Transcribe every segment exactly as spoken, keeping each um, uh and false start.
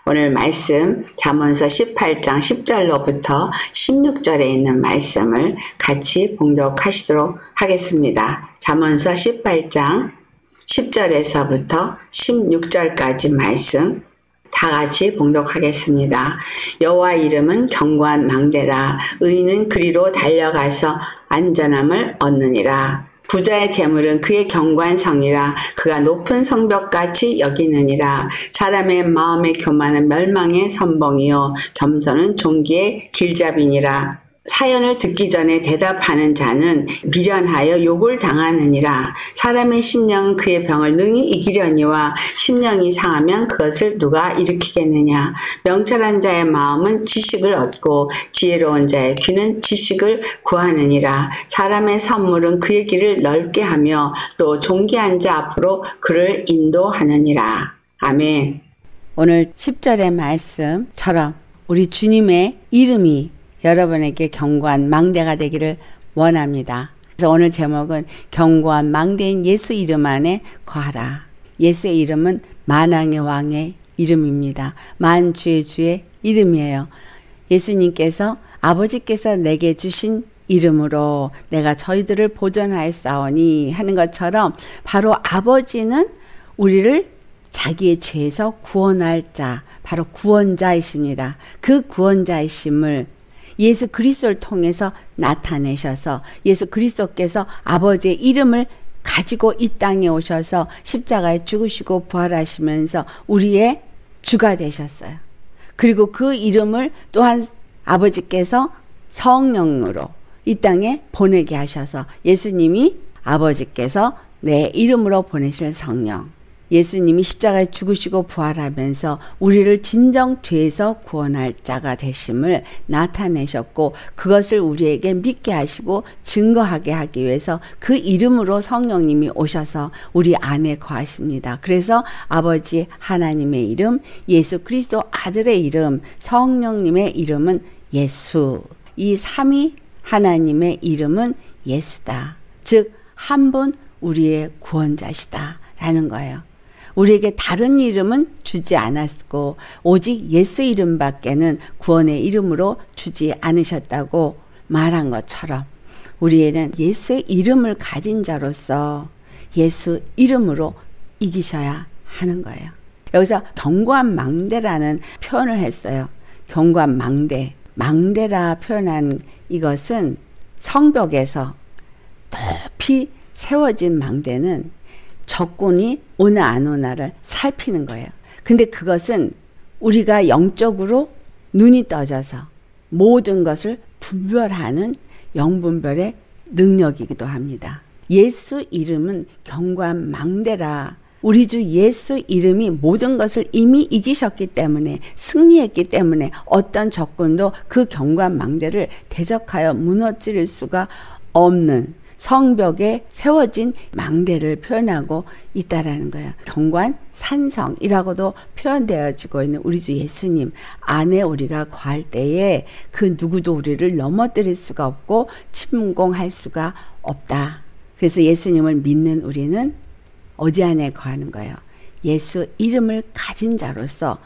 오늘 말씀 잠언서 십팔 장 십 절로부터 십육 절에 있는 말씀을 같이 봉독하시도록 하겠습니다. 잠언서 십팔 장 십 절에서부터 십육 절까지 말씀 다 같이 봉독하겠습니다. 여호와 이름은 견고한 망대라. 의인은 그리로 달려가서 안전함을 얻느니라. 부자의 재물은 그의 견고한 성이라. 그가 높은 성벽같이 여기느니라. 사람의 마음의 교만은 멸망의 선봉이요 겸손은 종기의 길잡이니라. 사연을 듣기 전에 대답하는 자는 미련하여 욕을 당하느니라. 사람의 심령은 그의 병을 능히 이기려니와 심령이 상하면 그것을 누가 일으키겠느냐. 명철한 자의 마음은 지식을 얻고 지혜로운 자의 귀는 지식을 구하느니라. 사람의 선물은 그의 길을 넓게 하며 또 존귀한 자 앞으로 그를 인도하느니라. 아멘. 오늘 십 절의 말씀처럼 우리 주님의 이름이 여러분에게 견고한 망대가 되기를 원합니다. 그래서 오늘 제목은 견고한 망대인 예수 이름 안에 거하라. 예수의 이름은 만왕의 왕의 이름입니다. 만주의 주의 이름이에요. 예수님께서 아버지께서 내게 주신 이름으로 내가 저희들을 보존하였사오니 하는 것처럼 바로 아버지는 우리를 자기의 죄에서 구원할 자, 바로 구원자이십니다. 그 구원자이심을 예수 그리스도를 통해서 나타내셔서 예수 그리스도께서 아버지의 이름을 가지고 이 땅에 오셔서 십자가에 죽으시고 부활하시면서 우리의 주가 되셨어요. 그리고 그 이름을 또한 아버지께서 성령으로 이 땅에 보내게 하셔서 예수님이 아버지께서 내 이름으로 보내실 성령, 예수님이 십자가에 죽으시고 부활하면서 우리를 진정 죄에서 구원할 자가 되심을 나타내셨고 그것을 우리에게 믿게 하시고 증거하게 하기 위해서 그 이름으로 성령님이 오셔서 우리 안에 거하십니다. 그래서 아버지 하나님의 이름, 예수 그리스도 아들의 이름, 성령님의 이름은 예수. 이 삼위 하나님의 이름은 예수다. 즉 한 분 우리의 구원자시다 라는 거예요. 우리에게 다른 이름은 주지 않았고 오직 예수 이름밖에는 구원의 이름으로 주지 않으셨다고 말한 것처럼 우리에는 예수의 이름을 가진 자로서 예수 이름으로 이기셔야 하는 거예요. 여기서 견고한 망대라는 표현을 했어요. 견고한 망대. 망대라 표현한 이것은 성벽에서 높이 세워진 망대는 적군이 오나 안 오나를 살피는 거예요. 근데 그것은 우리가 영적으로 눈이 떠져서 모든 것을 분별하는 영분별의 능력이기도 합니다. 예수 이름은 견고한 망대라. 우리 주 예수 이름이 모든 것을 이미 이기셨기 때문에 승리했기 때문에 어떤 적군도 그 견고한 망대를 대적하여 무너뜨릴 수가 없는 성벽에 세워진 망대를 표현하고 있다라는 거예요. 견고한 산성이라고도 표현되어지고 있는 우리 주 예수님 안에 우리가 거할 때에 그 누구도 우리를 넘어뜨릴 수가 없고 침공할 수가 없다. 그래서 예수님을 믿는 우리는 어디 안에 거하는 거예요? 예수 이름을 가진 자로서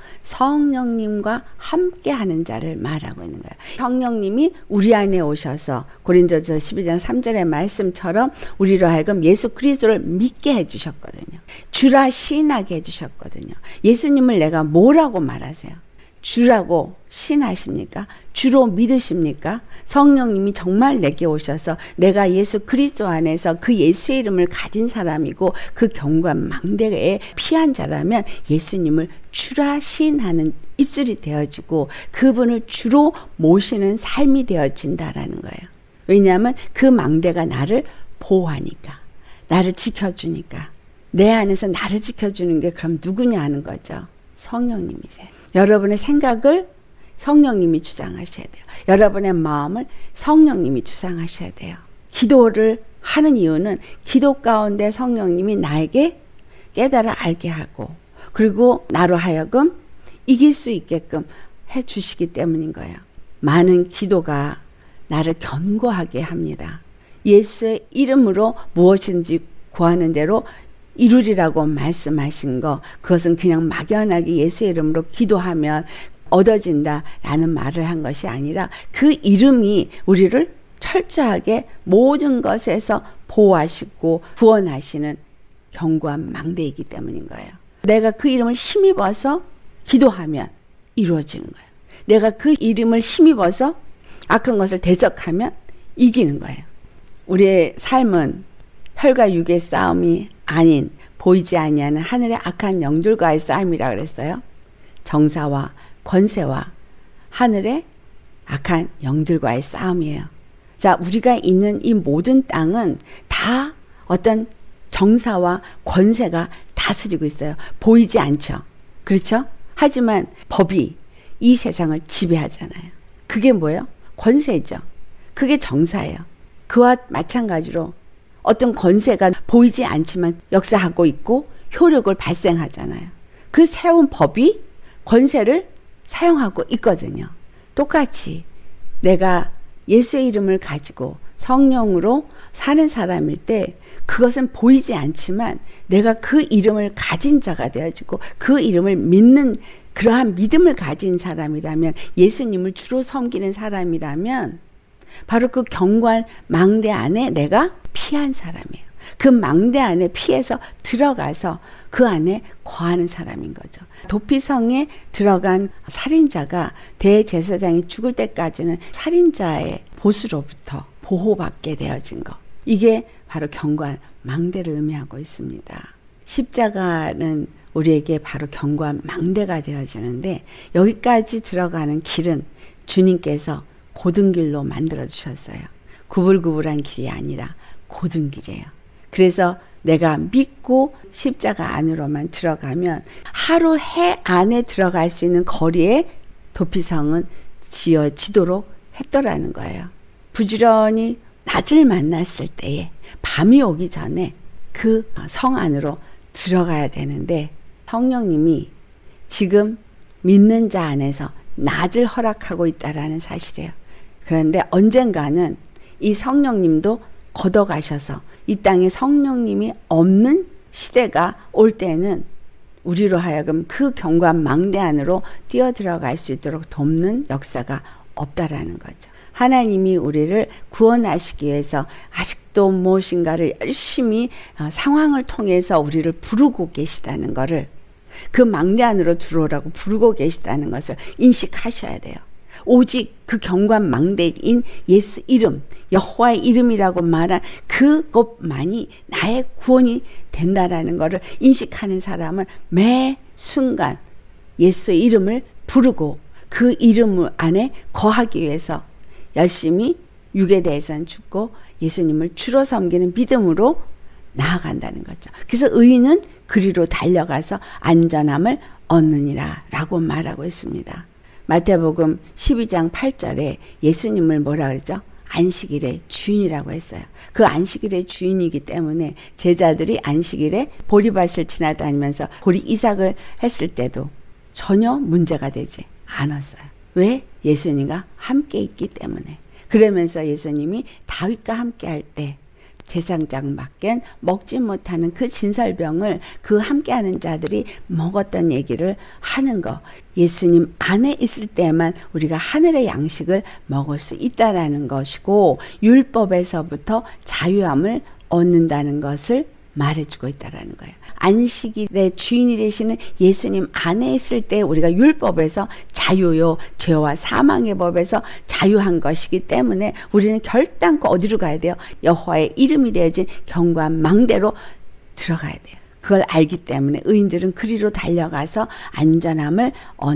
성령님과 함께하는 자를 말하고 있는 거예요. 성령님이 우리 안에 오셔서 고린도전서 십이 장 삼 절의 말씀처럼 우리로 하여금 예수 그리스도를 믿게 해주셨거든요. 주라 시인하게 해주셨거든요. 예수님을 내가 뭐라고 말하세요? 주라고 신하십니까? 주로 믿으십니까? 성령님이 정말 내게 오셔서 내가 예수 그리스도 안에서 그 예수의 이름을 가진 사람이고 그 견고한 망대에 피한 자라면 예수님을 주라 신하는 입술이 되어지고 그분을 주로 모시는 삶이 되어진다라는 거예요. 왜냐하면 그 망대가 나를 보호하니까, 나를 지켜주니까. 내 안에서 나를 지켜주는 게 그럼 누구냐 하는 거죠. 성령님이세요. 여러분의 생각을 성령님이 주장하셔야 돼요. 여러분의 마음을 성령님이 주장하셔야 돼요. 기도를 하는 이유는 기도 가운데 성령님이 나에게 깨달아 알게 하고 그리고 나로 하여금 이길 수 있게끔 해주시기 때문인 거예요. 많은 기도가 나를 견고하게 합니다. 예수의 이름으로 무엇인지 구하는 대로 이루리라고 말씀하신 거, 그것은 그냥 막연하게 예수의 이름으로 기도하면 얻어진다라는 말을 한 것이 아니라 그 이름이 우리를 철저하게 모든 것에서 보호하시고 구원하시는 견고한 망대이기 때문인 거예요. 내가 그 이름을 힘입어서 기도하면 이루어지는 거예요. 내가 그 이름을 힘입어서 악한 것을 대적하면 이기는 거예요. 우리의 삶은 혈과 육의 싸움이 아닌 보이지 아니하는 하늘의 악한 영들과의 싸움이라 그랬어요. 정사와 권세와 하늘의 악한 영들과의 싸움이에요. 자, 우리가 있는 이 모든 땅은 다 어떤 정사와 권세가 다스리고 있어요. 보이지 않죠. 그렇죠? 하지만 법이 이 세상을 지배하잖아요. 그게 뭐예요? 권세죠. 그게 정사예요. 그와 마찬가지로 어떤 권세가 보이지 않지만 역사하고 있고 효력을 발생하잖아요. 그 세운 법이 권세를 사용하고 있거든요. 똑같이 내가 예수의 이름을 가지고 성령으로 사는 사람일 때 그것은 보이지 않지만 내가 그 이름을 가진 자가 되어지고 그 이름을 믿는 그러한 믿음을 가진 사람이라면, 예수님을 주로 섬기는 사람이라면 바로 그 경관 망대 안에 내가 피한 사람이에요. 그 망대 안에 피해서 들어가서 그 안에 거하는 사람인 거죠. 도피성에 들어간 살인자가 대제사장이 죽을 때까지는 살인자의 보수로부터 보호받게 되어진 것. 이게 바로 경관 망대를 의미하고 있습니다. 십자가는 우리에게 바로 경관 망대가 되어지는데, 여기까지 들어가는 길은 주님께서 고든 길로 만들어 주셨어요. 구불구불한 길이 아니라 고든 길이에요. 그래서 내가 믿고 십자가 안으로만 들어가면 하루 해 안에 들어갈 수 있는 거리에 도피성은 지어지도록 했더라는 거예요. 부지런히 낮을 만났을 때에 밤이 오기 전에 그 성 안으로 들어가야 되는데, 성령님이 지금 믿는 자 안에서 낮을 허락하고 있다라는 사실이에요. 그런데 언젠가는 이 성령님도 걷어가셔서 이 땅에 성령님이 없는 시대가 올 때는 우리로 하여금 그 경관 망대 안으로 뛰어들어갈 수 있도록 돕는 역사가 없다라는 거죠. 하나님이 우리를 구원하시기 위해서 아직도 무엇인가를 열심히 상황을 통해서 우리를 부르고 계시다는 것을, 그 망대 안으로 들어오라고 부르고 계시다는 것을 인식하셔야 돼요. 오직 그 경관 망대인 예수 이름, 여호와의 이름이라고 말한 그것만이 나의 구원이 된다라는 것을 인식하는 사람은 매 순간 예수의 이름을 부르고 그 이름 안에 거하기 위해서 열심히 육에 대해서는 죽고 예수님을 주로 섬기는 믿음으로 나아간다는 거죠. 그래서 의인은 그리로 달려가서 안전함을 얻느니라 라고 말하고 있습니다. 마태복음 십이 장 팔 절에 예수님을 뭐라 그랬죠? 안식일의 주인이라고 했어요. 그 안식일의 주인이기 때문에 제자들이 안식일에 보리밭을 지나다니면서 보리 이삭을 했을 때도 전혀 문제가 되지 않았어요. 왜? 예수님과 함께 있기 때문에. 그러면서 예수님이 다윗과 함께 할 때 제사장 밖엔 먹지 못하는 그 진설병을 그 함께하는 자들이 먹었던 얘기를 하는 거. 예수님 안에 있을 때만 우리가 하늘의 양식을 먹을 수 있다라는 것이고, 율법에서부터 자유함을 얻는다는 것을 말해주고 있다라는 거예요. 안식일의 주인이 되시는 예수님 안에 있을 때 우리가 율법에서 자유요, 죄와 사망의 법에서 자유한 것이기 때문에 우리는 결단코 어디로 가야 돼요? 여호와의 이름이 되어진 경관 망대로 들어가야 돼요. 그걸 알기 때문에 의인들은 그리로 달려가서 안전함을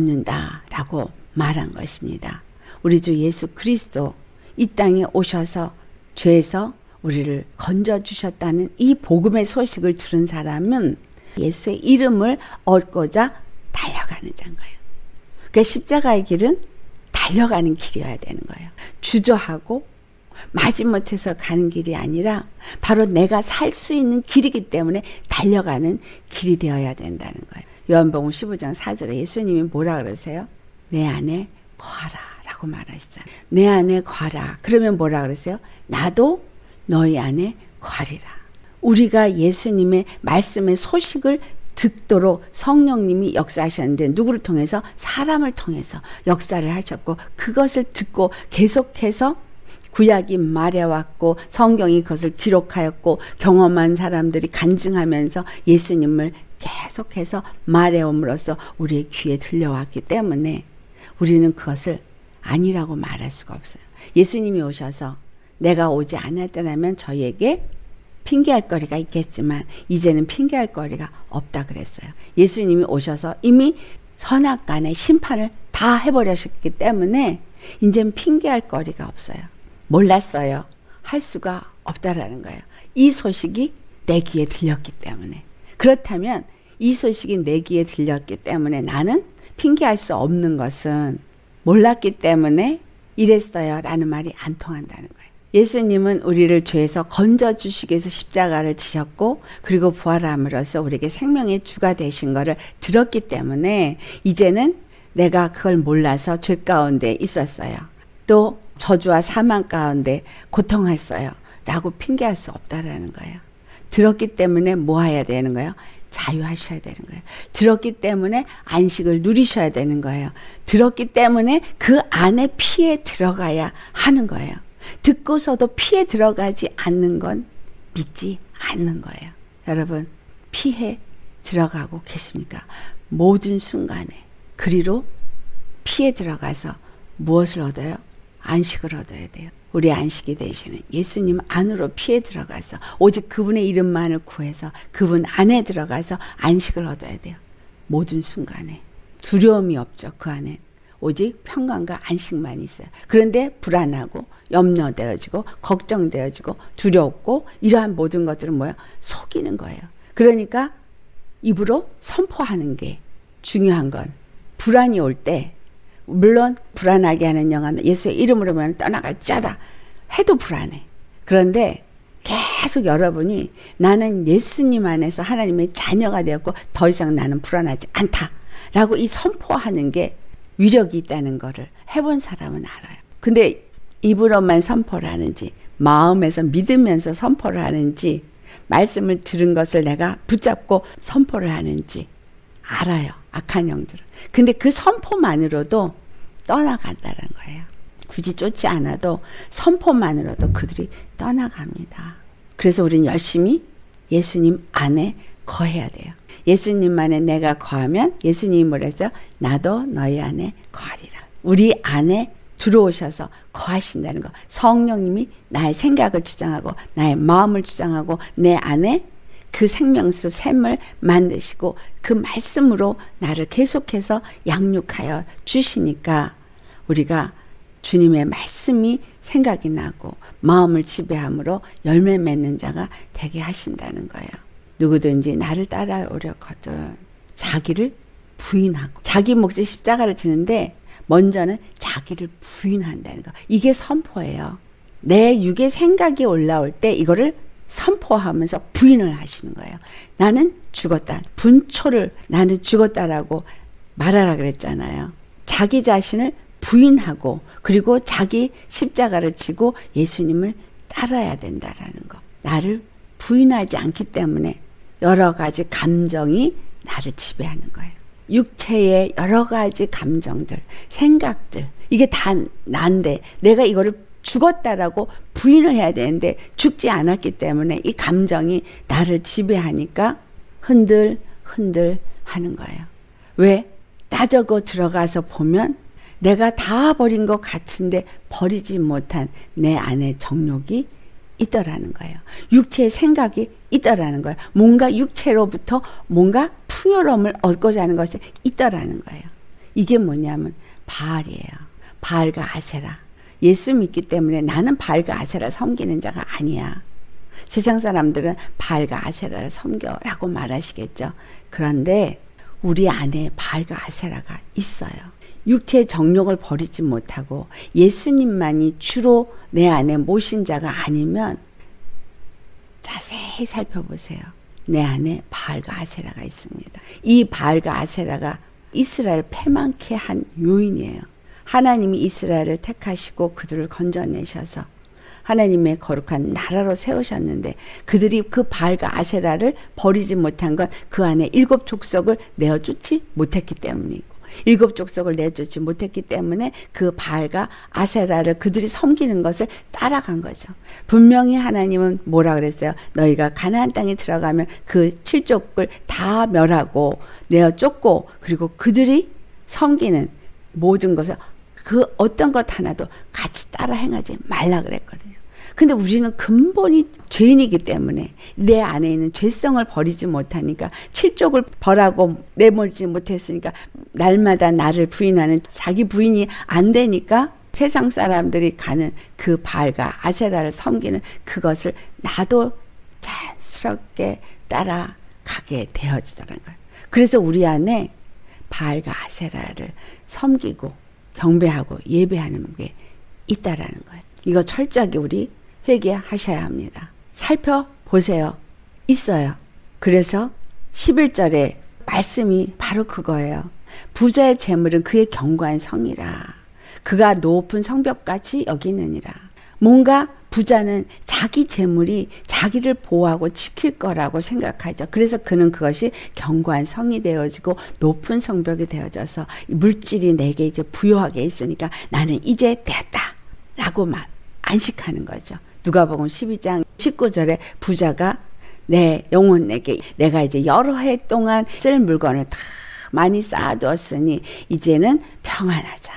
얻는다라고 말한 것입니다. 우리 주 예수 그리스도 이 땅에 오셔서 죄에서 우리를 건져주셨다는 이 복음의 소식을 들은 사람은 예수의 이름을 얻고자 달려가는 자인 거예요. 그러니까 십자가의 길은 달려가는 길이어야 되는 거예요. 주저하고 마지못해서 가는 길이 아니라 바로 내가 살 수 있는 길이기 때문에 달려가는 길이 되어야 된다는 거예요. 요한복음 십오 장 사 절에 예수님이 뭐라 그러세요? 내 안에 거하라 라고 말하시잖아요. 내 안에 거하라. 그러면 뭐라 그러세요? 나도 너희 안에 거하리라. 우리가 예수님의 말씀의 소식을 듣도록 성령님이 역사하셨는데 누구를 통해서? 사람을 통해서 역사를 하셨고 그것을 듣고 계속해서 구약이 말해왔고 성경이 그것을 기록하였고 경험한 사람들이 간증하면서 예수님을 계속해서 말해옴으로써 우리의 귀에 들려왔기 때문에 우리는 그것을 아니라고 말할 수가 없어요. 예수님이 오셔서 내가 오지 않았더라면 저희에게 핑계할 거리가 있겠지만 이제는 핑계할 거리가 없다 그랬어요. 예수님이 오셔서 이미 선악간의 심판을 다 해버리셨기 때문에 이제는 핑계할 거리가 없어요. 몰랐어요. 할 수가 없다라는 거예요. 이 소식이 내 귀에 들렸기 때문에. 그렇다면 이 소식이 내 귀에 들렸기 때문에 나는 핑계할 수 없는 것은 몰랐기 때문에 이랬어요 라는 말이 안 통한다는 거예요. 예수님은 우리를 죄에서 건져주시기 위해서 십자가를 지셨고 그리고 부활함으로써 우리에게 생명의 주가 되신 것을 들었기 때문에 이제는 내가 그걸 몰라서 죄 가운데 있었어요. 또 저주와 사망 가운데 고통했어요 라고 핑계할 수 없다라는 거예요. 들었기 때문에 뭐 해야 되는 거예요? 자유하셔야 되는 거예요. 들었기 때문에 안식을 누리셔야 되는 거예요. 들었기 때문에 그 안에 피해 들어가야 하는 거예요. 듣고서도 피해 들어가지 않는 건 믿지 않는 거예요. 여러분 피해 들어가고 계십니까? 모든 순간에 그리로 피해 들어가서 무엇을 얻어요? 안식을 얻어야 돼요. 우리 안식이 되시는 예수님 안으로 피해 들어가서 오직 그분의 이름만을 구해서 그분 안에 들어가서 안식을 얻어야 돼요. 모든 순간에 두려움이 없죠. 그 안에 오직 평강과 안식만 있어요. 그런데 불안하고 염려되어지고 걱정되어지고 두렵고 이러한 모든 것들은 뭐예요? 속이는 거예요. 그러니까 입으로 선포하는 게 중요한 건 불안이 올 때 물론 불안하게 하는 영혼 예수의 이름으로 면 떠나갈 자다 해도 불안해. 그런데 계속 여러분이 나는 예수님 안에서 하나님의 자녀가 되었고 더 이상 나는 불안하지 않다라고 이 선포하는 게 위력이 있다는 거를 해본 사람은 알아요. 근데 입으로만 선포를 하는지 마음에서 믿으면서 선포를 하는지 말씀을 들은 것을 내가 붙잡고 선포를 하는지 알아요. 악한 영들은. 근데 그 선포만으로도 떠나간다는 거예요. 굳이 쫓지 않아도 선포만으로도 그들이 떠나갑니다. 그래서 우리는 열심히 예수님 안에 거해야 돼요. 예수님 안에 내가 거하면 예수님이 뭐랬어요? 나도 너희 안에 거하리라. 우리 안에 들어오셔서 거하신다는 거. 성령님이 나의 생각을 주장하고 나의 마음을 주장하고 내 안에 그 생명수 샘을 만드시고 그 말씀으로 나를 계속해서 양육하여 주시니까 우리가 주님의 말씀이 생각이 나고 마음을 지배함으로 열매 맺는 자가 되게 하신다는 거예요. 누구든지 나를 따라오려거든 자기를 부인하고 자기 몫의 십자가를 지는데 먼저는 자기를 부인한다는 거. 이게 선포예요. 내 육의 생각이 올라올 때 이거를 선포하면서 부인을 하시는 거예요. 나는 죽었다. 분초를 나는 죽었다라고 말하라 그랬잖아요. 자기 자신을 부인하고 그리고 자기 십자가를 지고 예수님을 따라야 된다라는 거. 나를 부인하지 않기 때문에 여러 가지 감정이 나를 지배하는 거예요. 육체의 여러 가지 감정들, 생각들 이게 다 난데 내가 이거를 죽었다라고 부인을 해야 되는데 죽지 않았기 때문에 이 감정이 나를 지배하니까 흔들 흔들 하는 거예요. 왜? 따져고 들어가서 보면 내가 다 버린 것 같은데 버리지 못한 내 안에 정욕이 있더라는 거예요. 육체의 생각이 있더라는 거예요. 뭔가 육체로부터 뭔가 풍요로움을 얻고자 하는 것이 있더라는 거예요. 이게 뭐냐면 바알이에요. 바알과 아세라. 예수 믿기 때문에 나는 바알과 아세라를 섬기는 자가 아니야. 세상 사람들은 바알과 아세라를 섬겨라고 말하시겠죠. 그런데 우리 안에 바알과 아세라가 있어요. 육체의 정욕을 버리지 못하고 예수님만이 주로 내 안에 모신 자가 아니면 자세히 살펴보세요. 내 안에 바알과 아세라가 있습니다. 이 바알과 아세라가 이스라엘을 패망케 한 요인이에요. 하나님이 이스라엘을 택하시고 그들을 건져내셔서 하나님의 거룩한 나라로 세우셨는데 그들이 그 바알과 아세라를 버리지 못한 건 그 안에 일곱 족속을 내어쫓지 못했기 때문이고 일곱 족속을 내쫓지 못했기 때문에 그 바알과 아세라를 그들이 섬기는 것을 따라간 거죠. 분명히 하나님은 뭐라 그랬어요? 너희가 가나안 땅에 들어가면 그 칠족을 다 멸하고 내어쫓고 그리고 그들이 섬기는 모든 것을 그 어떤 것 하나도 같이 따라 행하지 말라 그랬거든요. 근데 우리는 근본이 죄인이기 때문에 내 안에 있는 죄성을 버리지 못하니까 칠족을 벌하고 내몰지 못했으니까 날마다 나를 부인하는 자기 부인이 안 되니까 세상 사람들이 가는 그 바알과 아세라를 섬기는 그것을 나도 자연스럽게 따라가게 되어지더라는 거예요. 그래서 우리 안에 바알과 아세라를 섬기고 경배하고 예배하는 게 있다라는 거예요. 이거 철저하게 우리 회개하셔야 합니다. 살펴보세요. 있어요. 그래서 십일 절에 말씀이 바로 그거예요. 부자의 재물은 그의 견고한 성이라. 그가 높은 성벽같이 여기느니라. 뭔가 부자는 자기 재물이 자기를 보호하고 지킬 거라고 생각하죠. 그래서 그는 그것이 견고한 성이 되어지고 높은 성벽이 되어져서 물질이 내게 이제 부요하게 있으니까 나는 이제 됐다 라고 막 안식하는 거죠. 누가복음 십이 장 십구 절에 부자가 내 영혼 내게 내가 이제 여러 해 동안 쓸 물건을 다 많이 쌓아두었으니 이제는 평안하자.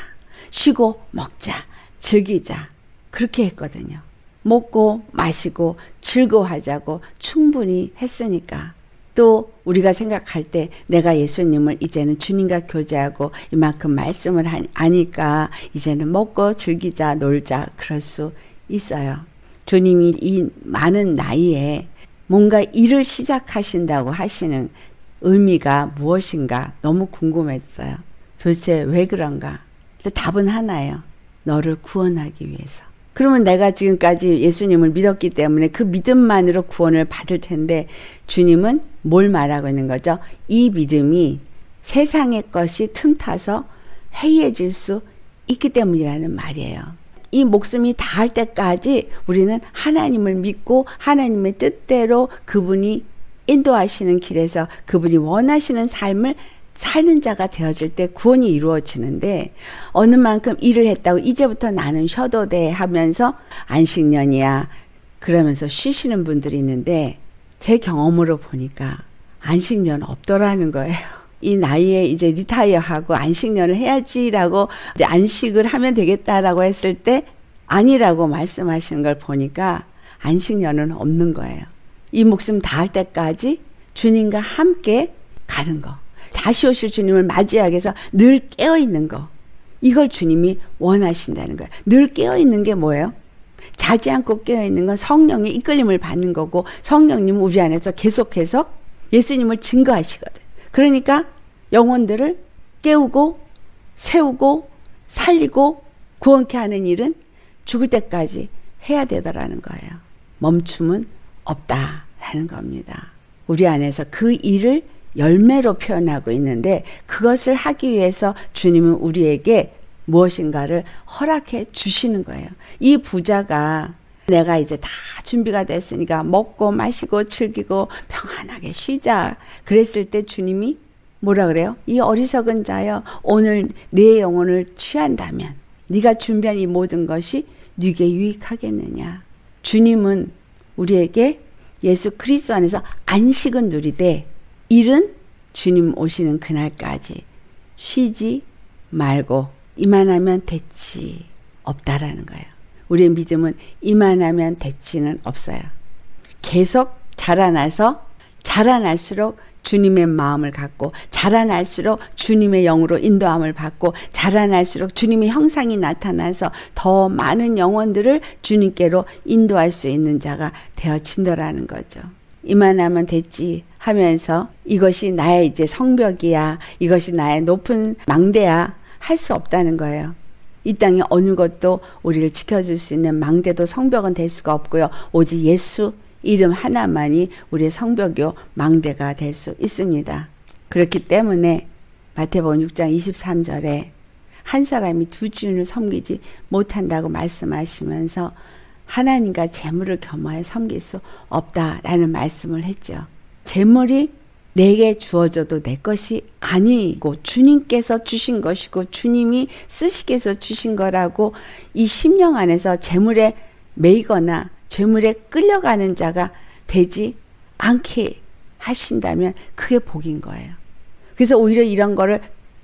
쉬고 먹자. 즐기자. 그렇게 했거든요. 먹고 마시고 즐거워하자고 충분히 했으니까. 또 우리가 생각할 때 내가 예수님을 이제는 주님과 교제하고 이만큼 말씀을 하니까 이제는 먹고 즐기자 놀자 그럴 수 있어요. 주님이 이 많은 나이에 뭔가 일을 시작하신다고 하시는 의미가 무엇인가 너무 궁금했어요. 도대체 왜 그런가? 근데 답은 하나예요. 너를 구원하기 위해서. 그러면 내가 지금까지 예수님을 믿었기 때문에 그 믿음만으로 구원을 받을 텐데 주님은 뭘 말하고 있는 거죠? 이 믿음이 세상의 것이 틈타서 해이해질 수 있기 때문이라는 말이에요. 이 목숨이 다할 때까지 우리는 하나님을 믿고 하나님의 뜻대로 그분이 인도하시는 길에서 그분이 원하시는 삶을 사는 자가 되어질 때 구원이 이루어지는데 어느 만큼 일을 했다고 이제부터 나는 쉬어도 돼 하면서 안식년이야 그러면서 쉬시는 분들이 있는데 제 경험으로 보니까 안식년 없더라는 거예요. 이 나이에 이제 리타이어하고 안식년을 해야지라고 이제 안식을 하면 되겠다라고 했을 때 아니라고 말씀하시는 걸 보니까 안식년은 없는 거예요. 이 목숨 다할 때까지 주님과 함께 가는 거. 다시 오실 주님을 맞이하기 위해서 늘 깨어있는 거. 이걸 주님이 원하신다는 거예요. 늘 깨어있는 게 뭐예요? 자지 않고 깨어있는 건 성령의 이끌림을 받는 거고 성령님은 우리 안에서 계속해서 예수님을 증거하시거든. 그러니까 영혼들을 깨우고 세우고 살리고 구원케 하는 일은 죽을 때까지 해야 되더라는 거예요. 멈춤은 없다라는 겁니다. 우리 안에서 그 일을 열매로 표현하고 있는데 그것을 하기 위해서 주님은 우리에게 무엇인가를 허락해 주시는 거예요. 이 부자가 내가 이제 다 준비가 됐으니까 먹고 마시고 즐기고 평안하게 쉬자 그랬을 때 주님이 뭐라 그래요? 이 어리석은 자여 오늘 내 영혼을 취한다면 네가 준비한 이 모든 것이 네게 유익하겠느냐. 주님은 우리에게 예수 그리스도 안에서 안식은 누리되 일은 주님 오시는 그날까지 쉬지 말고 이만하면 됐지 없다라는 거예요. 우리의 믿음은 이만하면 됐지는 없어요. 계속 자라나서 자라날수록 주님의 마음을 갖고 자라날수록 주님의 영으로 인도함을 받고 자라날수록 주님의 형상이 나타나서 더 많은 영혼들을 주님께로 인도할 수 있는 자가 되어진다라는 거죠. 이만하면 됐지 하면서 이것이 나의 이제 성벽이야 이것이 나의 높은 망대야 할 수 없다는 거예요. 이 땅에 어느 것도 우리를 지켜줄 수 있는 망대도 성벽은 될 수가 없고요. 오직 예수 이름 하나만이 우리의 성벽이요 망대가 될 수 있습니다. 그렇기 때문에 마태복음 육 장 이십삼 절에 한 사람이 두 주인을 섬기지 못한다고 말씀하시면서 하나님과 재물을 겸하여 섬길 수 없다라는 말씀을 했죠. 재물이 내게 주어져도 내 것이 아니고 주님께서 주신 것이고 주님이 쓰시기 위해서 주신 거라고 이 심령 안에서 재물에 매이거나 재물에 끌려가는 자가 되지 않게 하신다면 그게 복인 거예요. 그래서 오히려 이런 거를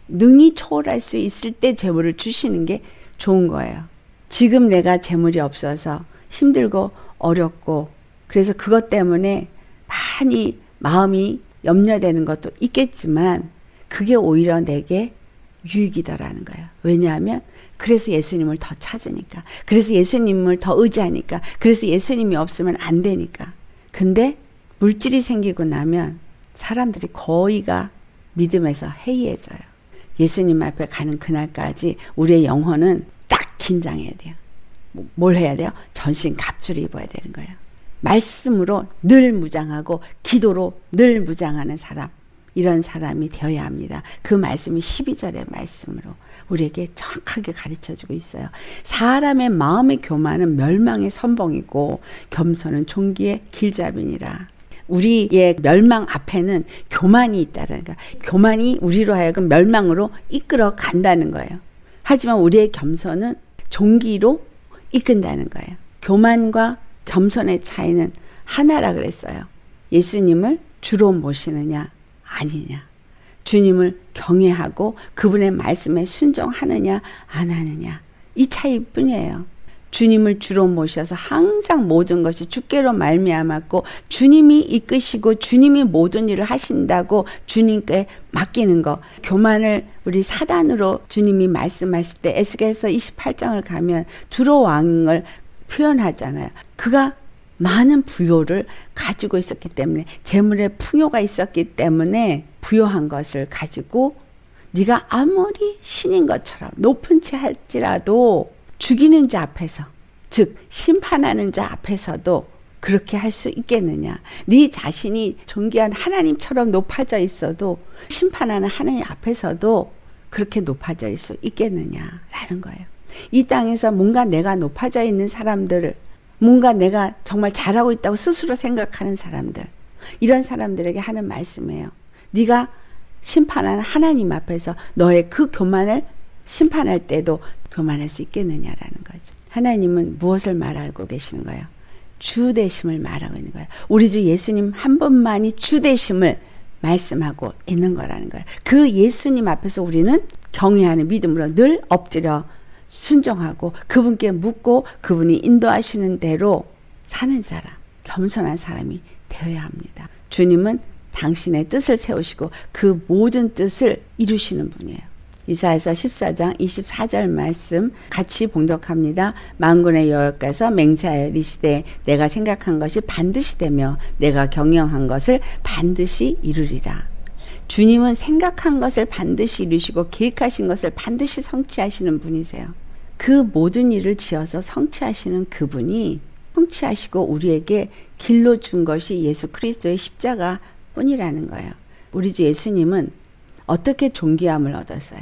능히 초월할 수 있을 때 재물을 주시는 게 좋은 거예요. 지금 내가 재물이 없어서 힘들고 어렵고 그래서 그것 때문에 많이 마음이 염려되는 것도 있겠지만 그게 오히려 내게 유익이다라는 거예요. 왜냐하면 그래서 예수님을 더 찾으니까, 그래서 예수님을 더 의지하니까, 그래서 예수님이 없으면 안 되니까. 근데 물질이 생기고 나면 사람들이 거의가 믿음에서 해이해져요. 예수님 앞에 가는 그날까지 우리의 영혼은 딱 긴장해야 돼요. 뭘 해야 돼요? 전신 갑주를 입어야 되는 거예요. 말씀으로 늘 무장하고 기도로 늘 무장하는 사람, 이런 사람이 되어야 합니다. 그 말씀이 십이 절의 말씀으로 우리에게 정확하게 가르쳐주고 있어요. 사람의 마음의 교만은 멸망의 선봉이고 겸손은 존귀의 길잡이니라. 우리의 멸망 앞에는 교만이 있다는 거예요. 교만이 우리로 하여금 멸망으로 이끌어 간다는 거예요. 하지만 우리의 겸손은 존귀로 이끈다는 거예요. 교만과 겸손의 차이는 하나라 그랬어요. 예수님을 주로 모시느냐 아니냐, 주님을 경외하고 그분의 말씀에 순종하느냐 안 하느냐, 이 차이뿐이에요. 주님을 주로 모셔서 항상 모든 것이 주께로 말미암았고 주님이 이끄시고 주님이 모든 일을 하신다고 주님께 맡기는 거. 교만을 우리 사단으로 주님이 말씀하실 때 에스겔서 이십팔 장을 가면 두로 왕을 표현하잖아요. 그가 많은 부요를 가지고 있었기 때문에, 재물에 풍요가 있었기 때문에 부요한 것을 가지고 네가 아무리 신인 것처럼 높은 채 할지라도 죽이는 자 앞에서, 즉 심판하는 자 앞에서도 그렇게 할 수 있겠느냐. 네 자신이 존귀한 하나님처럼 높아져 있어도 심판하는 하나님 앞에서도 그렇게 높아져 있을 수 있겠느냐라는 거예요. 이 땅에서 뭔가 내가 높아져 있는 사람들을, 뭔가 내가 정말 잘하고 있다고 스스로 생각하는 사람들, 이런 사람들에게 하는 말씀이에요. 네가 심판하는 하나님 앞에서 너의 그 교만을 심판할 때도 교만할 수 있겠느냐라는 거죠. 하나님은 무엇을 말하고 계시는 거예요? 주 되심을 말하고 있는 거예요. 우리 주 예수님 한 분만이 주 되심을 말씀하고 있는 거라는 거예요. 그 예수님 앞에서 우리는 경외하는 믿음으로 늘 엎드려 순종하고 그분께 묻고 그분이 인도하시는 대로 사는 사람, 겸손한 사람이 되어야 합니다. 주님은 당신의 뜻을 세우시고 그 모든 뜻을 이루시는 분이에요. 이사야서 십사 장 이십사 절 말씀 같이 봉독합니다. 만군의 여호와께서 맹세하여 이르시되 내가 생각한 것이 반드시 되며 내가 경영한 것을 반드시 이루리라. 주님은 생각한 것을 반드시 이루시고 계획하신 것을 반드시 성취하시는 분이세요. 그 모든 일을 지어서 성취하시는 그분이 성취하시고 우리에게 길로 준 것이 예수 그리스도의 십자가 뿐이라는 거예요. 우리 주 예수님은 어떻게 존귀함을 얻었어요?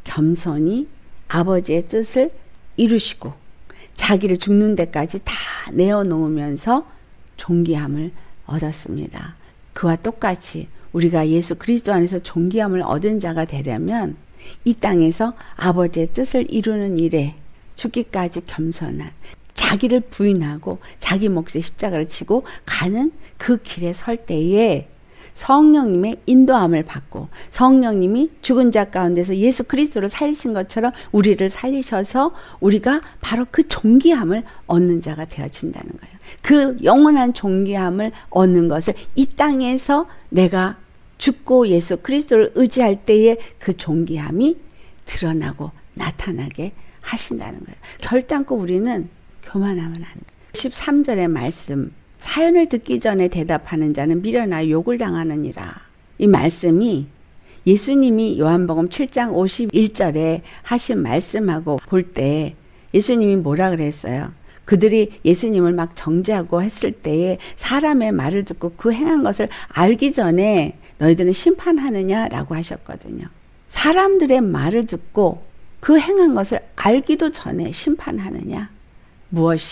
겸손히 아버지의 뜻을 이루시고 자기를 죽는 데까지 다 내어놓으면서 존귀함을 얻었습니다. 그와 똑같이 우리가 예수 그리스도 안에서 존귀함을 얻은 자가 되려면 이 땅에서 아버지의 뜻을 이루는 일에 죽기까지 겸손한, 자기를 부인하고 자기 몫의 십자가를 지고 가는 그 길에 설 때에 성령님의 인도함을 받고 성령님이 죽은 자 가운데서 예수 그리스도를 살리신 것처럼 우리를 살리셔서 우리가 바로 그 존귀함을 얻는 자가 되어진다는 거예요. 그 영원한 존귀함을 얻는 것을 이 땅에서 내가 죽고 예수 그리스도를 의지할 때에 그 존귀함이 드러나고 나타나게 하신다는 거예요. 결단코 우리는 교만하면 안 돼요. 십삼 절의 말씀, 사연을 듣기 전에 대답하는 자는 미련하여 욕을 당하느니라. 이 말씀이 예수님이 요한복음 칠 장 오십일 절에 하신 말씀하고 볼 때 예수님이 뭐라 그랬어요? 그들이 예수님을 막 정죄하고 했을 때에 사람의 말을 듣고 그 행한 것을 알기 전에 너희들은 심판하느냐라고 하셨거든요. 사람들의 말을 듣고 그 행한 것을 알기도 전에 심판하느냐? 무엇이?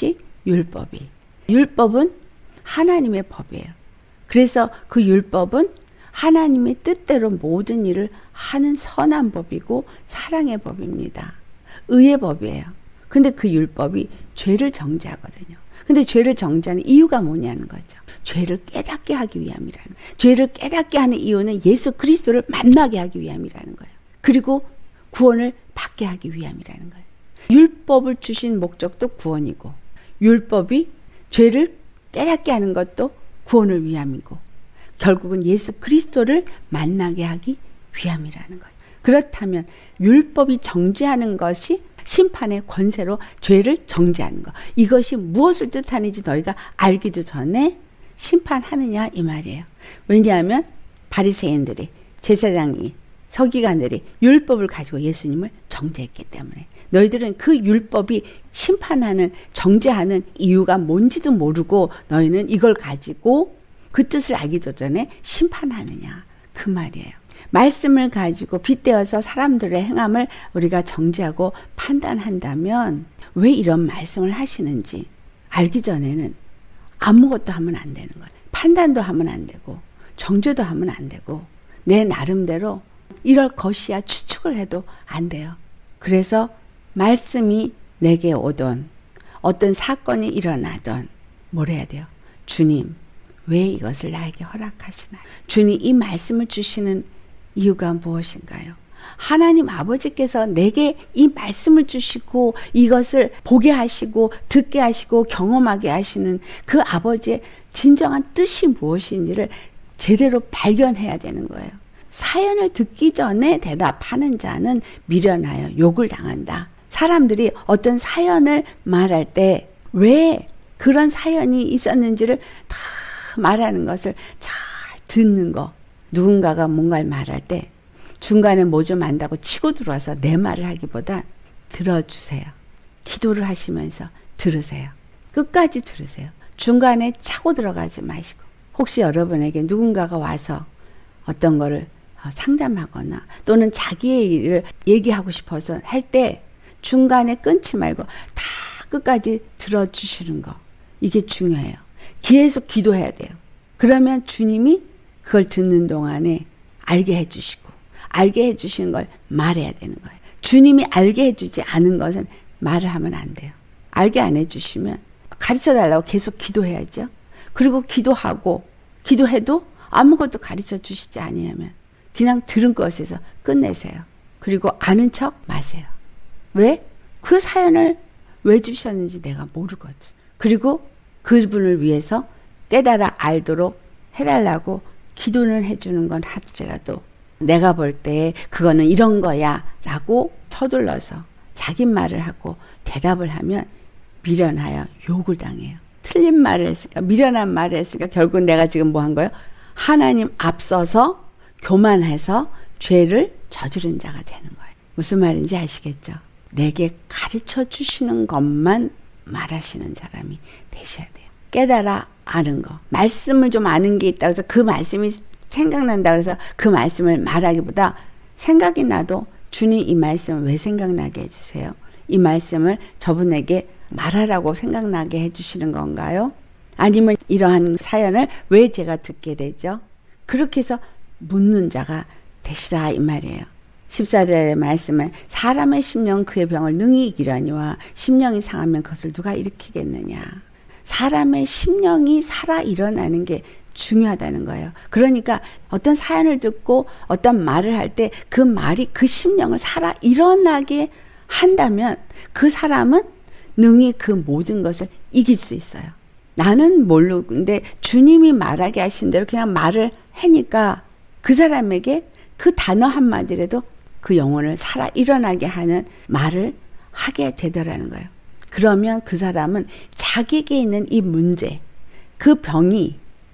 율법이. 율법은 하나님의 법이에요. 그래서 그 율법은 하나님의 뜻대로 모든 일을 하는 선한 법이고 사랑의 법입니다. 의의 법이에요. 근데 그 율법이 죄를 정죄하거든요. 근데 죄를 정죄하는 이유가 뭐냐는 거죠. 죄를 깨닫게 하기 위함이라는 거예요. 죄를 깨닫게 하는 이유는 예수 그리스도를 만나게 하기 위함이라는 거예요. 그리고 구원을 받게 하기 위함이라는 거예요. 율법을 주신 목적도 구원이고 율법이 죄를 깨닫게 하는 것도 구원을 위함이고 결국은 예수 그리스도를 만나게 하기 위함이라는 거예요. 그렇다면 율법이 정죄하는 것이 심판의 권세로 죄를 정죄하는 것. 이것이 무엇을 뜻하는지 너희가 알기도 전에 심판하느냐 이 말이에요. 왜냐하면 바리새인들이 제사장이 서기관들이 율법을 가지고 예수님을 정죄했기 때문에 너희들은 그 율법이 심판하는 정죄하는 이유가 뭔지도 모르고 너희는 이걸 가지고 그 뜻을 알기도 전에 심판하느냐 그 말이에요. 말씀을 가지고 빗대어서 사람들의 행함을 우리가 정죄하고 판단한다면 왜 이런 말씀을 하시는지 알기 전에는 아무것도 하면 안 되는 거예요. 판단도 하면 안 되고 정죄도 하면 안 되고 내 나름대로 이럴 것이야 추측을 해도 안 돼요. 그래서 말씀이 내게 오던 어떤 사건이 일어나던 뭘 해야 돼요? 주님 왜 이것을 나에게 허락하시나요? 주님 이 말씀을 주시는 이유가 무엇인가요? 하나님 아버지께서 내게 이 말씀을 주시고 이것을 보게 하시고 듣게 하시고 경험하게 하시는 그 아버지의 진정한 뜻이 무엇인지를 제대로 발견해야 되는 거예요. 사연을 듣기 전에 대답하는 자는 미련하여 욕을 당한다. 사람들이 어떤 사연을 말할 때 왜 그런 사연이 있었는지를 다 말하는 것을 잘 듣는 거. 누군가가 뭔가를 말할 때 중간에 뭐 좀 안다고 치고 들어와서 내 말을 하기보다 들어주세요. 기도를 하시면서 들으세요. 끝까지 들으세요. 중간에 차고 들어가지 마시고 혹시 여러분에게 누군가가 와서 어떤 거를 상담하거나 또는 자기의 일을 얘기하고 싶어서 할 때 중간에 끊지 말고 다 끝까지 들어주시는 거. 이게 중요해요. 계속 기도해야 돼요. 그러면 주님이 그걸 듣는 동안에 알게 해주시고 알게 해주시는 걸 말해야 되는 거예요. 주님이 알게 해주지 않은 것은 말을 하면 안 돼요. 알게 안 해주시면 가르쳐달라고 계속 기도해야죠. 그리고 기도하고 기도해도 아무것도 가르쳐 주시지 아니하면 그냥 들은 것에서 끝내세요. 그리고 아는 척 마세요. 왜? 그 사연을 왜 주셨는지 내가 모르거든. 그리고 그분을 위해서 깨달아 알도록 해달라고 기도는 해주는 건 하더라도 내가 볼 때 그거는 이런 거야 라고 서둘러서 자기 말을 하고 대답을 하면 미련하여 욕을 당해요. 틀린 말을 했으니까 미련한 말을 했으니까 결국 내가 지금 뭐 한 거예요? 하나님 앞서서 교만해서 죄를 저지른 자가 되는 거예요. 무슨 말인지 아시겠죠? 내게 가르쳐 주시는 것만 말하시는 사람이 되셔야 돼요. 깨달아 아는 거. 말씀을 좀 아는 게 있다고 해서 그 말씀이 생각난다 그래서 그 말씀을 말하기보다 생각이 나도 주님 이 말씀을 왜 생각나게 해주세요? 이 말씀을 저분에게 말하라고 생각나게 해주시는 건가요? 아니면 이러한 사연을 왜 제가 듣게 되죠? 그렇게 해서 묻는 자가 되시라 이 말이에요. 십사 절의 말씀은 사람의 심령 그의 병을 능히 이기려니와 심령이 상하면 그것을 누가 일으키겠느냐. 사람의 심령이 살아 일어나는 게 중요하다는 거예요. 그러니까 어떤 사연을 듣고 어떤 말을 할 때 그 말이 그 심령을 살아 일어나게 한다면 그 사람은 능히 그 모든 것을 이길 수 있어요. 나는 모르는데 주님이 말하게 하신 대로 그냥 말을 하니까 그 사람에게 그 단어 한마디라도 그 영혼을 살아 일어나게 하는 말을 하게 되더라는 거예요. 그러면 그 사람은 자기에게 있는 이 문제, 그 병이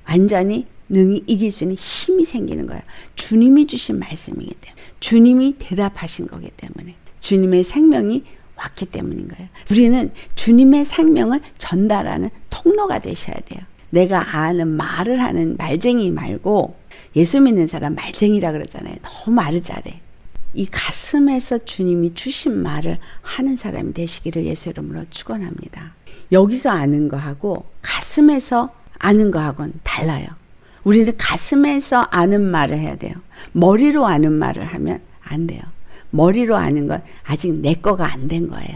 완전히 능히 이길 수 있는 힘이 생기는 거예요. 주님이 주신 말씀이기 때문에. 주님이 대답하신 거기 때문에. 주님의 생명이 왔기 때문인 거예요. 우리는 주님의 생명을 전달하는 통로가 되셔야 돼요. 내가 아는 말을 하는 말쟁이 말고 예수 믿는 사람 말쟁이라 그러잖아요. 너무 말을 잘해. 이 가슴에서 주님이 주신 말을 하는 사람이 되시기를 예수 이름으로 축원합니다. 여기서 아는 거하고 가슴에서 아는 거하고는 달라요. 우리는 가슴에서 아는 말을 해야 돼요. 머리로 아는 말을 하면 안 돼요. 머리로 아는 건 아직 내 거가 안 된 거예요.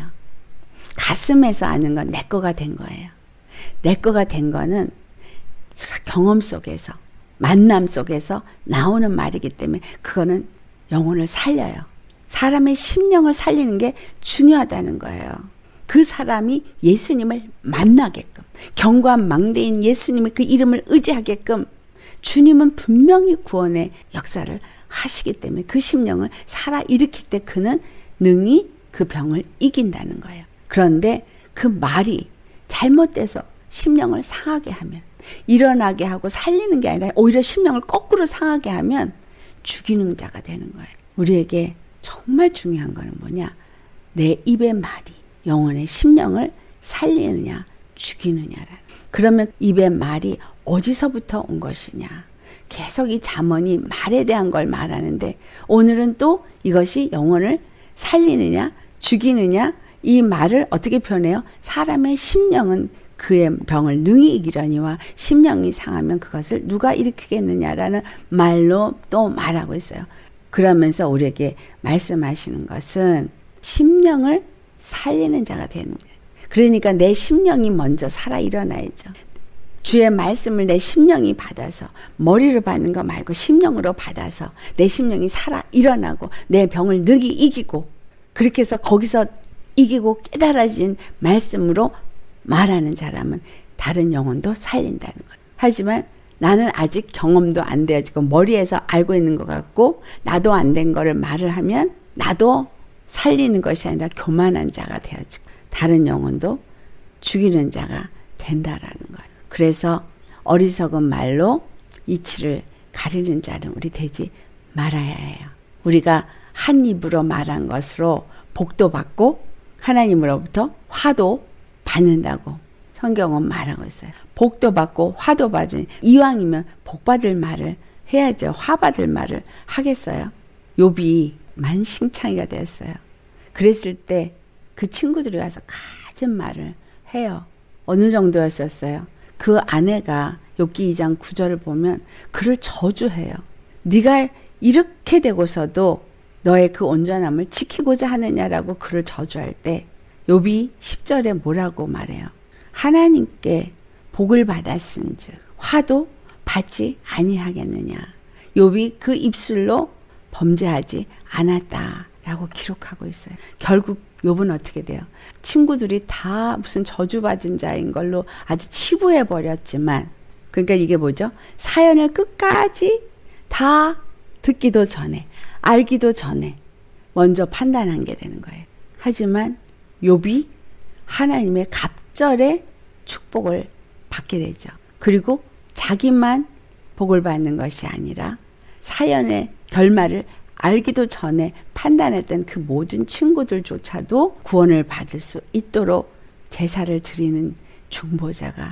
가슴에서 아는 건 내 거가 된 거예요. 내 거가 된 거는 경험 속에서, 만남 속에서 나오는 말이기 때문에 그거는 영혼을 살려요. 사람의 심령을 살리는 게 중요하다는 거예요. 그 사람이 예수님을 만나게끔, 경과망대인 예수님의 그 이름을 의지하게끔 주님은 분명히 구원의 역사를 하시기 때문에 그 심령을 살아 일으킬 때 그는 능히 그 병을 이긴다는 거예요. 그런데 그 말이 잘못돼서 심령을 상하게 하면, 일어나게 하고 살리는 게 아니라 오히려 심령을 거꾸로 상하게 하면 죽이는 자가 되는 거예요. 우리에게 정말 중요한 거는 뭐냐? 내 입의 말이 영혼의 심령을 살리느냐 죽이느냐라는. 그러면 입의 말이 어디서부터 온 것이냐? 계속 이 잠언이 말에 대한 걸 말하는데 오늘은 또 이것이 영혼을 살리느냐 죽이느냐, 이 말을 어떻게 표현해요? 사람의 심령은 그의 병을 능히 이기려니와 심령이 상하면 그것을 누가 일으키겠느냐라는 말로 또 말하고 있어요. 그러면서 우리에게 말씀하시는 것은 심령을 살리는 자가 되는 거예요. 그러니까 내 심령이 먼저 살아 일어나야죠. 주의 말씀을 내 심령이 받아서, 머리로 받는 거 말고 심령으로 받아서 내 심령이 살아 일어나고 내 병을 능히 이기고, 그렇게 해서 거기서 이기고 깨달아진 말씀으로 말하는 사람은 다른 영혼도 살린다는 거예요. 하지만 나는 아직 경험도 안 되어지고 머리에서 알고 있는 것 같고 나도 안 된 거를 말을 하면 나도 살리는 것이 아니라 교만한 자가 되어지고 다른 영혼도 죽이는 자가 된다라는 거예요. 그래서 어리석은 말로 이치를 가리는 자는 우리 되지 말아야 해요. 우리가 한 입으로 말한 것으로 복도 받고 하나님으로부터 화도 받는다고 성경은 말하고 있어요. 복도 받고 화도 받으니 이왕이면 복 받을 말을 해야죠. 화 받을 말을 하겠어요. 욥이 만신창이가 됐어요. 그랬을 때 그 친구들이 와서 갖은 말을 해요. 어느 정도였었어요? 그 아내가 욥기 이 장 구 절을 보면 그를 저주해요. 네가 이렇게 되고서도 너의 그 온전함을 지키고자 하느냐라고 그를 저주할 때 욥이 십 절에 뭐라고 말해요? 하나님께 복을 받았은즉 화도 받지 아니하겠느냐. 욥이 그 입술로 범죄하지 않았다라고 기록하고 있어요. 결국 욥은 어떻게 돼요? 친구들이 다 무슨 저주받은 자인 걸로 아주 치부해 버렸지만, 그러니까 이게 뭐죠? 사연을 끝까지 다 듣기도 전에, 알기도 전에 먼저 판단한 게 되는 거예요. 하지만 욥이 하나님의 갑절의 축복을 받게 되죠. 그리고 자기만 복을 받는 것이 아니라 사연의 결말을 알기도 전에 판단했던 그 모든 친구들조차도 구원을 받을 수 있도록 제사를 드리는 중보자가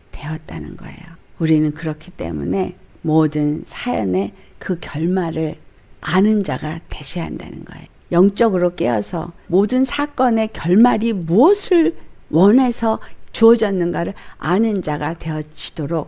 되었다는 거예요. 우리는 그렇기 때문에 모든 사연의 그 결말을 아는 자가 되셔야 한다는 거예요. 영적으로 깨어서 모든 사건의 결말이 무엇을 원해서 주어졌는가를 아는 자가 되어지도록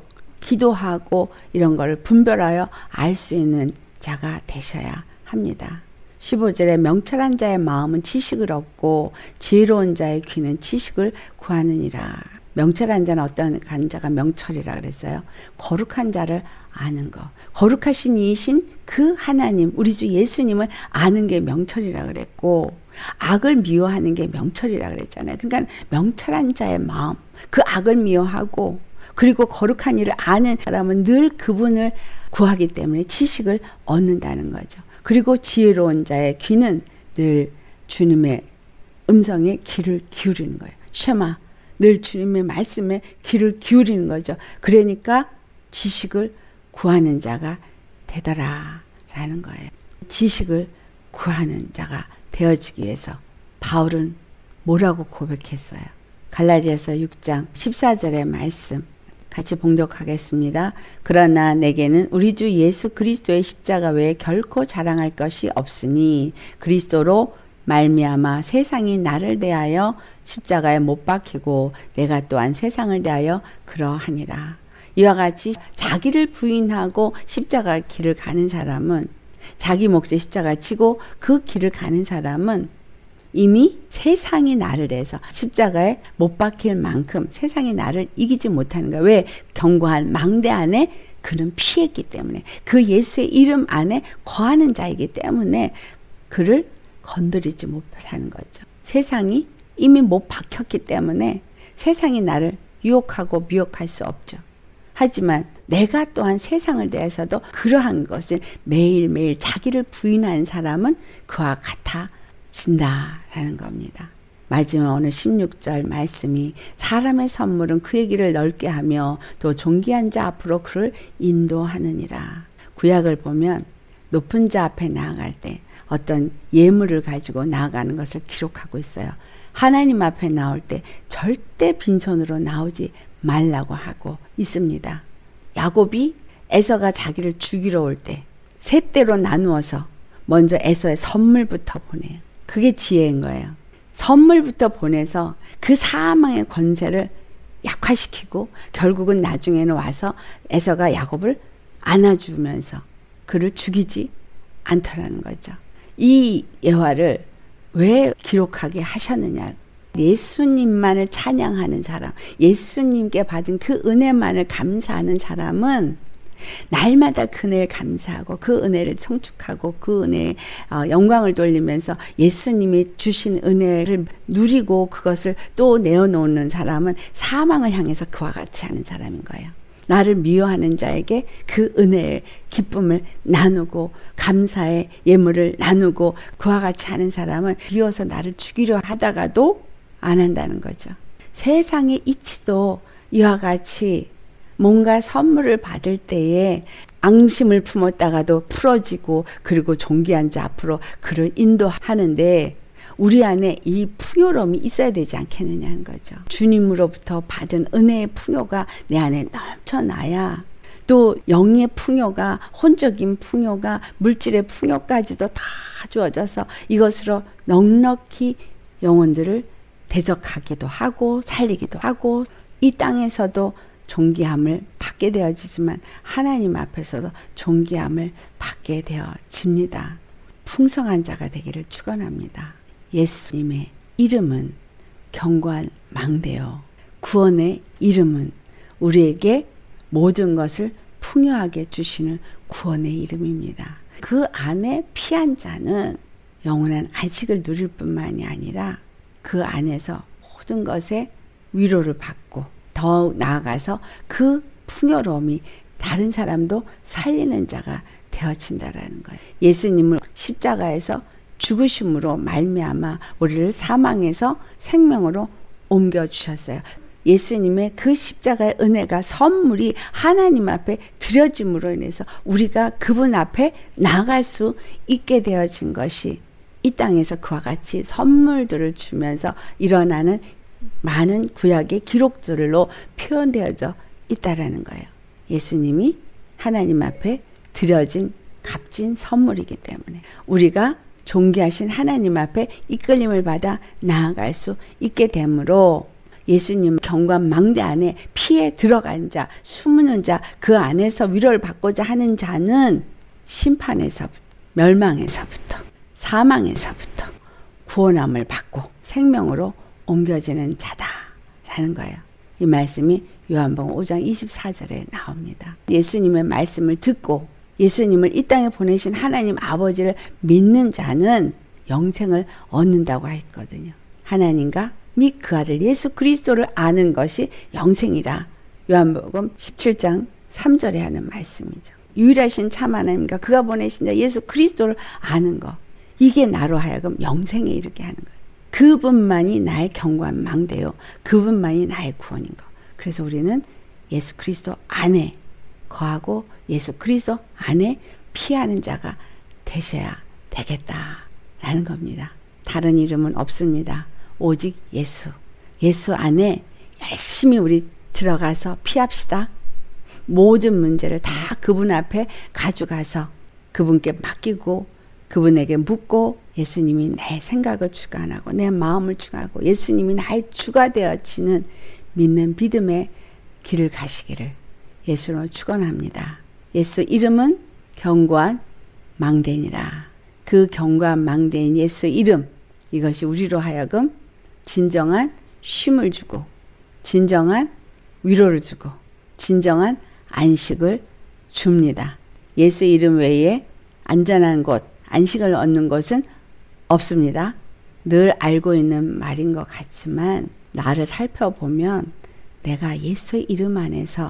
기도하고 이런 걸 분별하여 알 수 있는 자가 되셔야 합니다. 십오 절에 명철한 자의 마음은 지식을 얻고 지혜로운 자의 귀는 지식을 구하느니라. 명철한 자는 어떤 자가 명철이라 그랬어요? 거룩한 자를 아는 거. 거룩하신 이이신 그 하나님, 우리 주 예수님을 아는 게 명철이라 그랬고, 악을 미워하는 게 명철이라 그랬잖아요. 그러니까 명철한 자의 마음, 그 악을 미워하고 그리고 거룩한 일을 아는 사람은 늘 그분을 구하기 때문에 지식을 얻는다는 거죠. 그리고 지혜로운 자의 귀는 늘 주님의 음성에 귀를 기울이는 거예요. 쉐마, 늘 주님의 말씀에 귀를 기울이는 거죠. 그러니까 지식을 구하는 자가 되더라 라는 거예요. 지식을 구하는 자가 되어지기 위해서 바울은 뭐라고 고백했어요? 갈라디아서 육 장 십사 절의 말씀 같이 봉독하겠습니다. 그러나 내게는 우리 주 예수 그리스도의 십자가 외에 결코 자랑할 것이 없으니 그리스도로 말미암아 세상이 나를 대하여 십자가에 못 박히고 내가 또한 세상을 대하여 그러하니라. 이와 같이 자기를 부인하고 십자가 길을 가는 사람은, 자기 몫의 십자가를 치고 그 길을 가는 사람은 이미 세상이 나를 대해서 십자가에 못 박힐 만큼 세상이 나를 이기지 못하는 거야. 왜? 견고한 망대 안에 그는 피했기 때문에, 그 예수의 이름 안에 거하는 자이기 때문에 그를 건드리지 못하는 거죠. 세상이 이미 못 박혔기 때문에 세상이 나를 유혹하고 미혹할 수 없죠. 하지만 내가 또한 세상을 대해서도 그러한 것을 매일매일 자기를 부인하는 사람은 그와 같아진다라는 겁니다. 마지막 오늘 십육 절 말씀이 사람의 선물은 그의 길을 넓게 하며 또 존귀한 자 앞으로 그를 인도하느니라. 구약을 보면 높은 자 앞에 나아갈 때 어떤 예물을 가지고 나아가는 것을 기록하고 있어요. 하나님 앞에 나올 때 절대 빈손으로 나오지 말라고 하고 있습니다. 야곱이 에서가 자기를 죽이러 올 때 세 대로 나누어서 먼저 에서의 선물부터 보내요. 그게 지혜인 거예요. 선물부터 보내서 그 사망의 권세를 약화시키고 결국은 나중에는 와서 에서가 야곱을 안아주면서 그를 죽이지 않더라는 거죠. 이 예화를 왜 기록하게 하셨느냐. 예수님만을 찬양하는 사람, 예수님께 받은 그 은혜만을 감사하는 사람은 날마다 그 은혜를 감사하고 그 은혜를 청축하고 그 은혜에 영광을 돌리면서 예수님이 주신 은혜를 누리고 그것을 또 내어놓는 사람은 사망을 향해서 그와 같이 하는 사람인 거예요. 나를 미워하는 자에게 그 은혜의 기쁨을 나누고 감사의 예물을 나누고 그와 같이 하는 사람은 비워서 나를 죽이려 하다가도 안 한다는 거죠. 세상의 이치도 이와 같이 뭔가 선물을 받을 때에 앙심을 품었다가도 풀어지고 그리고 존귀한 자 앞으로 그를 인도하는데 우리 안에 이 풍요로움이 있어야 되지 않겠느냐는 거죠. 주님으로부터 받은 은혜의 풍요가 내 안에 넘쳐나야 또 영의 풍요가, 혼적인 풍요가, 물질의 풍요까지도 다 주어져서 이것으로 넉넉히 영혼들을 대적하기도 하고 살리기도 하고 이 땅에서도 존귀함을 받게 되어지지만 하나님 앞에서도 존귀함을 받게 되어집니다. 풍성한 자가 되기를 축원합니다. 예수님의 이름은 견고한 망대요. 구원의 이름은 우리에게 모든 것을 풍요하게 주시는 구원의 이름입니다. 그 안에 피한 자는 영원한 안식을 누릴 뿐만이 아니라 그 안에서 모든 것에 위로를 받고 더욱 나아가서 그 풍요로움이 다른 사람도 살리는 자가 되어진다라는 거예요. 예수님을 십자가에서 죽으심으로 말미암아 우리를 사망에서 생명으로 옮겨주셨어요. 예수님의 그 십자가의 은혜가 선물이 하나님 앞에 드려짐으로 인해서 우리가 그분 앞에 나아갈 수 있게 되어진 것이 이 땅에서 그와 같이 선물들을 주면서 일어나는 많은 구약의 기록들로 표현되어져 있다라는 거예요. 예수님이 하나님 앞에 드려진 값진 선물이기 때문에 우리가 존귀하신 하나님 앞에 이끌림을 받아 나아갈 수 있게 되므로 예수님 경관 망대 안에 피에 들어간 자, 숨는 자, 그 안에서 위로를 받고자 하는 자는 심판에서부터, 멸망에서부터, 사망에서부터 구원함을 받고 생명으로 옮겨지는 자다라는 거예요. 이 말씀이 요한복음 오 장 이십사 절에 나옵니다. 예수님의 말씀을 듣고 예수님을 이 땅에 보내신 하나님 아버지를 믿는 자는 영생을 얻는다고 했거든요. 하나님과 및 그 아들 예수 그리스도를 아는 것이 영생이라. 요한복음 십칠 장 삼 절에 하는 말씀이죠. 유일하신 참 하나님과 그가 보내신 자 예수 그리스도를 아는 것. 이게 나로 하여금 영생에 이르게 하는 거예요. 그분만이 나의 견고한 망대요. 그분만이 나의 구원인 것. 그래서 우리는 예수 그리스도 안에 거하고 예수 그리스도 안에 피하는 자가 되셔야 되겠다라는 겁니다. 다른 이름은 없습니다. 오직 예수. 예수 안에 열심히 우리 들어가서 피합시다. 모든 문제를 다 그분 앞에 가져가서 그분께 맡기고 그분에게 묻고 예수님이 내 생각을 주관하고 내 마음을 주관하고 예수님이 나의 주가 되어지는 믿는 믿음의 길을 가시기를 예수로 축원합니다. 예수 이름은 견고한 망대니라. 그 견고한 망대인 예수 이름, 이것이 우리로 하여금 진정한 쉼을 주고 진정한 위로를 주고 진정한 안식을 줍니다. 예수 이름 외에 안전한 곳, 안식을 얻는 곳은 없습니다. 늘 알고 있는 말인 것 같지만 나를 살펴보면 내가 예수의 이름 안에서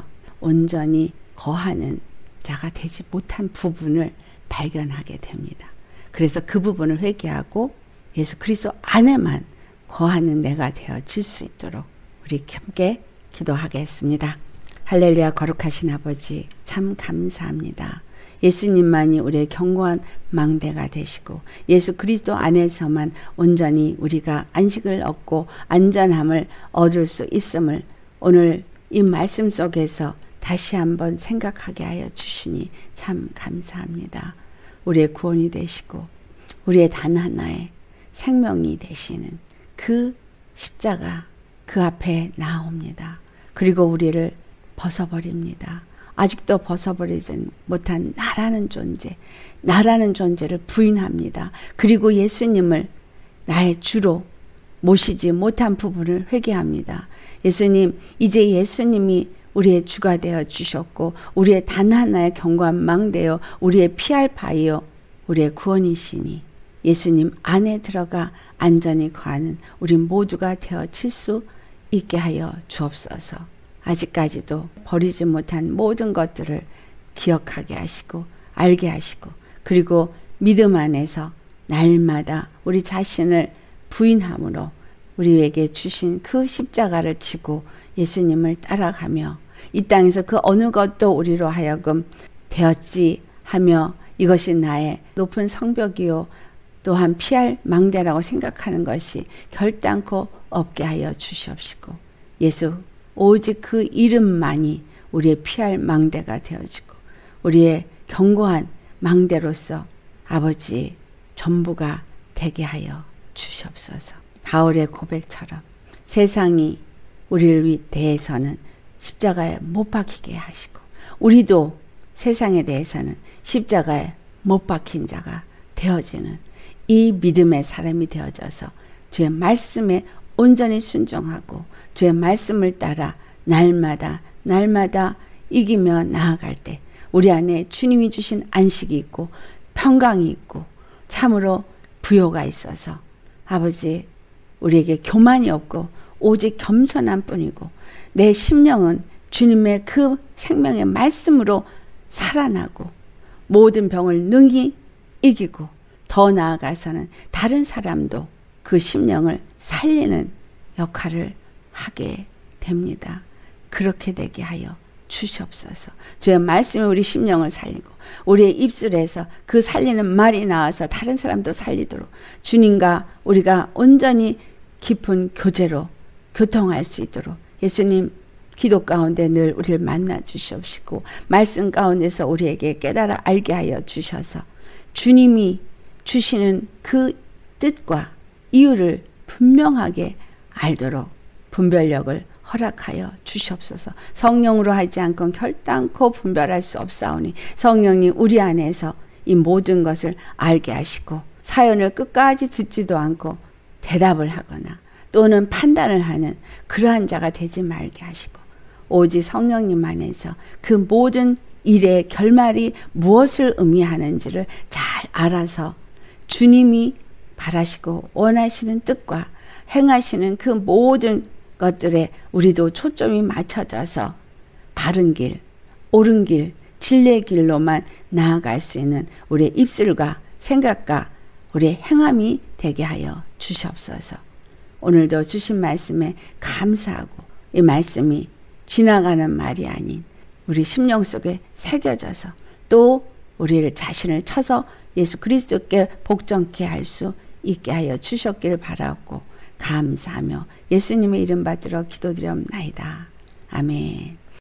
온전히 거하는 자가 되지 못한 부분을 발견하게 됩니다. 그래서 그 부분을 회개하고 예수 그리스도 안에만 거하는 내가 되어질 수 있도록 우리 함께 기도하겠습니다. 할렐루야. 거룩하신 아버지 참 감사합니다. 예수님만이 우리의 견고한 망대가 되시고 예수 그리스도 안에서만 온전히 우리가 안식을 얻고 안전함을 얻을 수 있음을 오늘 이 말씀 속에서 다시 한번 생각하게 하여 주시니 참 감사합니다. 우리의 구원이 되시고 우리의 단 하나의 생명이 되시는 그 십자가 그 앞에 나옵니다. 그리고 우리를 벗어버립니다. 아직도 벗어버리지 못한 나라는 존재, 나라는 존재를 부인합니다. 그리고 예수님을 나의 주로 모시지 못한 부분을 회개합니다. 예수님, 이제 예수님이 우리의 주가 되어 주셨고 우리의 단 하나의 견고한 망대요 우리의 피할 바이요 우리의 구원이시니 예수님 안에 들어가 안전히 거하는 우리 모두가 되어질 수 있게 하여 주옵소서. 아직까지도 버리지 못한 모든 것들을 기억하게 하시고 알게 하시고 그리고 믿음 안에서 날마다 우리 자신을 부인함으로 우리에게 주신 그 십자가를 지고 예수님을 따라가며 이 땅에서 그 어느 것도 우리로 하여금 되었지 하며 이것이 나의 높은 성벽이요 또한 피할 망대라고 생각하는 것이 결단코 없게 하여 주시옵시고 예수 오직 그 이름만이 우리의 피할 망대가 되어지고 우리의 견고한 망대로서 아버지 전부가 되게 하여 주시옵소서. 바울의 고백처럼 세상이 우리를 대해서는 십자가에 못 박히게 하시고 우리도 세상에 대해서는 십자가에 못 박힌 자가 되어지는 이 믿음의 사람이 되어져서 주의 말씀에 온전히 순종하고 주의 말씀을 따라 날마다 날마다 이기며 나아갈 때 우리 안에 주님이 주신 안식이 있고 평강이 있고 참으로 부요가 있어서 아버지 우리에게 교만이 없고 오직 겸손한 뿐이고 내 심령은 주님의 그 생명의 말씀으로 살아나고 모든 병을 능히 이기고 더 나아가서는 다른 사람도 그 심령을 살리는 역할을 하게 됩니다. 그렇게 되게 하여 주시옵소서. 주의 말씀이 우리 심령을 살리고 우리의 입술에서 그 살리는 말이 나와서 다른 사람도 살리도록 주님과 우리가 온전히 깊은 교제로 교통할 수 있도록 예수님 기도 가운데 늘 우리를 만나 주시옵시고 말씀 가운데서 우리에게 깨달아 알게 하여 주셔서 주님이 주시는 그 뜻과 이유를 분명하게 알도록 분별력을 허락하여 주시옵소서. 성령으로 하지 않고 결단코 분별할 수 없사오니 성령이 우리 안에서 이 모든 것을 알게 하시고 사연을 끝까지 듣지도 않고 대답을 하거나 또는 판단을 하는 그러한 자가 되지 말게 하시고 오직 성령님 안에서 그 모든 일의 결말이 무엇을 의미하는지를 잘 알아서 주님이 바라시고 원하시는 뜻과 행하시는 그 모든 것들에 우리도 초점이 맞춰져서 바른 길, 옳은 길, 진리의 길로만 나아갈 수 있는 우리의 입술과 생각과 우리의 행함이 되게 하여 주시옵소서. 오늘도 주신 말씀에 감사하고 이 말씀이 지나가는 말이 아닌 우리 심령 속에 새겨져서 또 우리를 자신을 쳐서 예수 그리스도께 복종케 할 수 있게 하여 주셨기를 바라고 감사하며 예수님의 이름 받들어 기도드리옵나이다. 아멘.